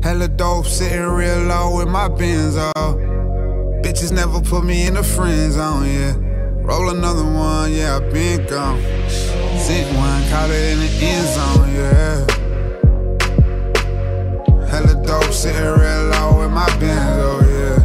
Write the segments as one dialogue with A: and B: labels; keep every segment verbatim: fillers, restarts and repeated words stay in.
A: Hella dope, sitting real low with my Benz off. Bitches never put me in the friend zone, yeah. Roll another one, yeah, I been gone. Sent one, caught it in the end zone, yeah. Hella dope, sitting real low with my Benz, oh yeah.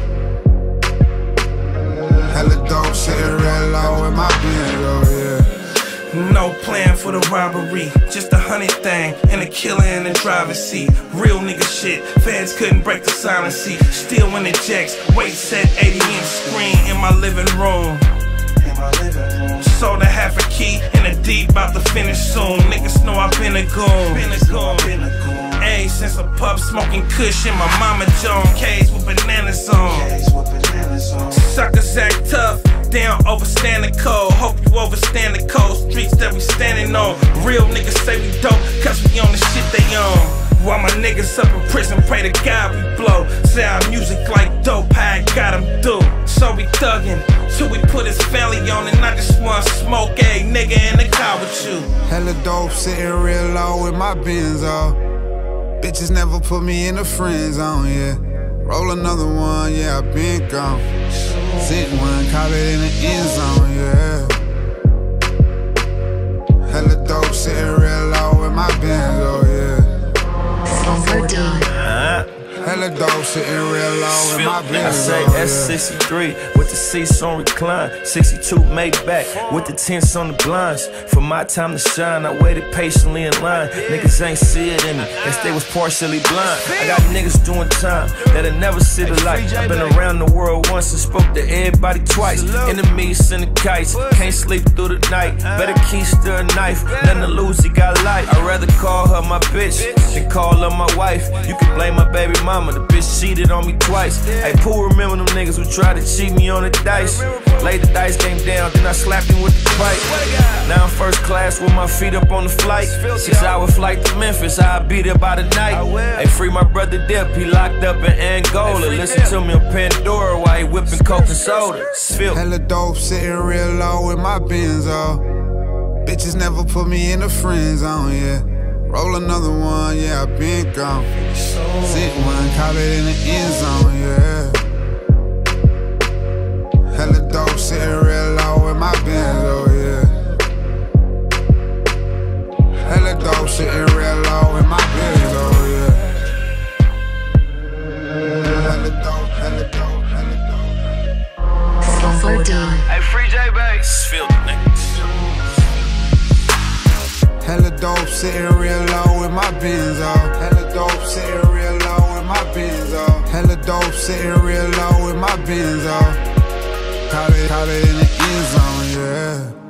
A: Hella dope, sitting real low with my Benz, oh yeah.
B: No plan for the robbery, just a hundred thing and a killer in the driver's seat. Real nigga shit, feds couldn't break the silent seat. Still in the checks, weight set eighty inch screen in my living room. In my living room. Sold a half a key and a deep about to finish soon. Niggas know I've been a goon. Been a goon. Been a goon. Ayy, since a pup smoking kush in my mama Joan. K's with bananas on. K's with bananas on. Suckers act tough. They don't overstand the code. Hope you overstand the cold streets that we standing on. Real niggas say we dope, cause we on the shit they on. While my niggas up in prison, pray to God we blow. Say our music like dope, how I got them do. So we thuggin' till we put his family on. And I just wanna smoke a nigga in the car with you.
A: Hella dope, sitting real low with my Benz off. Bitches never put me in the friend zone, yeah. Roll another one, yeah, I been gone. Sent one, caught it in the end zone, yeah. Hella dope, sitting real low with my Benz, oh yeah. Hella dope, sitting real low with my Benz,
C: I say
A: oh yeah.
C: S sixty-three with the seats on recline, sixty-two Maybach with the tints on the blinds. For my time to shine, I waited patiently in line. Niggas ain't see it in me, guess they was partially blind. I got niggas doing time that'll never see the light. I've been around the world once and spoke to everybody twice. Enemies sending kites, can't sleep through the night. Better keep still a knife, nothing to lose, he got life. I'd rather call her my bitch than call her my wife. You can blame my baby mama, the bitch cheated on me twice. Hey, Pooh, remember them niggas who tried to cheat me on the dice? Laid the dice game down, then I slapped him with the pipe. Now I'm first class with my feet up on the flight. Six hour flight to Memphis, I'll be there by the night. Hey, free my brother Dip, he locked up in Angola. Listen to me on Pandora while he whipping coke and soda.
A: Hella dope, sitting real low with my Benz off. Bitches never put me in the friend zone, yeah. Roll another one, yeah, I been gone. Sent one, caught it in the end zone, yeah. Hella dope, sitting real low with my Benz, oh yeah. Hella dope, sitting real low with my Benz, oh yeah. Hella dope, hella dope, hella dope.
C: Hey, Free J Bass, feel the niggas.
A: Hella dope, sitting real low with my Benz off. Hella dope, sitting real low with my Benz off. Hella dope, sitting real low with my Benz off. Caught it, caught it in the end zone, yeah.